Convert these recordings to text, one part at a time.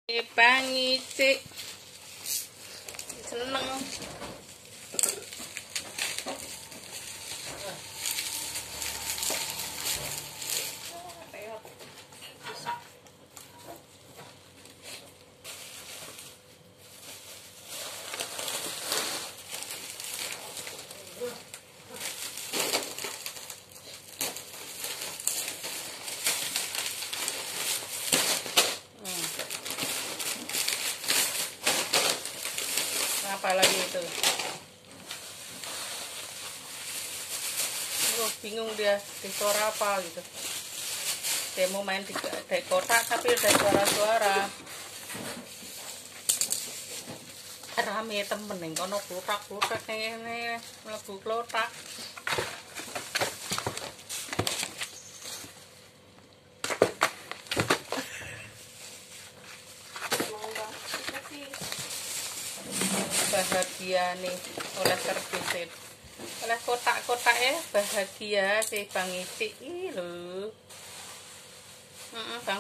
Pangicik seneng apa lagi itu. Bingung dia di suara apa gitu. Dia mau main di kotak tapi ada suara-suara rame temen nih kono klutak-klutak ngene mlebu klotak. Bahagia nih oleh terpisip oleh kotak-kotak ya, bahagia si Bang Icik ih lho. Bang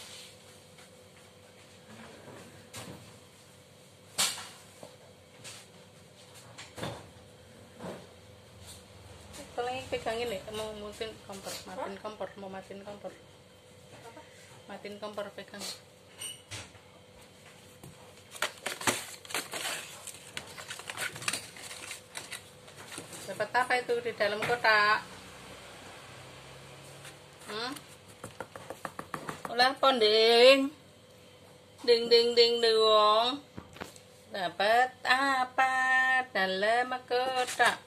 tolong pegangin nih, mau matiin kompor, matiin kompor pegang. Dapat apa itu di dalam kotak? Ulah ponding. Ding dong. Dapat apa dalam kotak?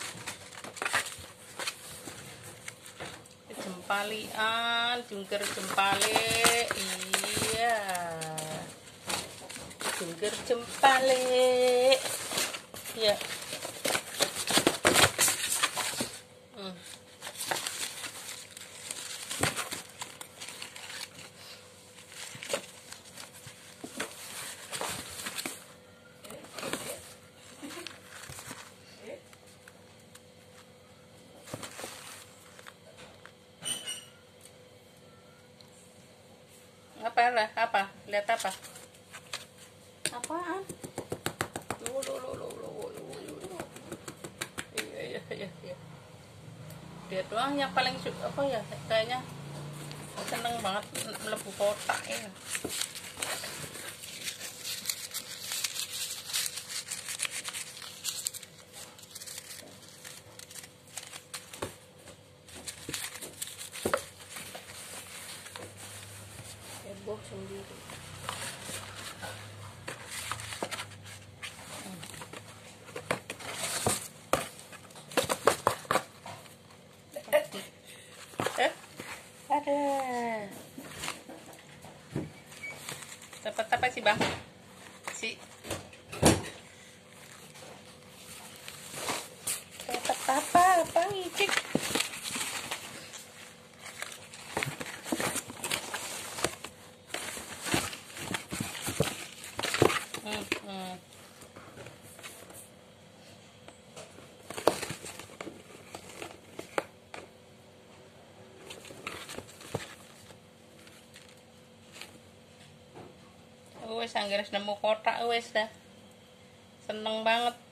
Jempalian, jungkir jempale. Iya. Jungkir jempale. Ya. Apa? Lihat apa? Apaan? Iya. Dia doang yang paling apa ya, kayaknya seneng banget melebu kotak ya. Heboh sendiri. Ada. Dapat apa sih Bang? Dapat apa Bang Icik? Wes anggere nemu kotak wes dah. Seneng banget.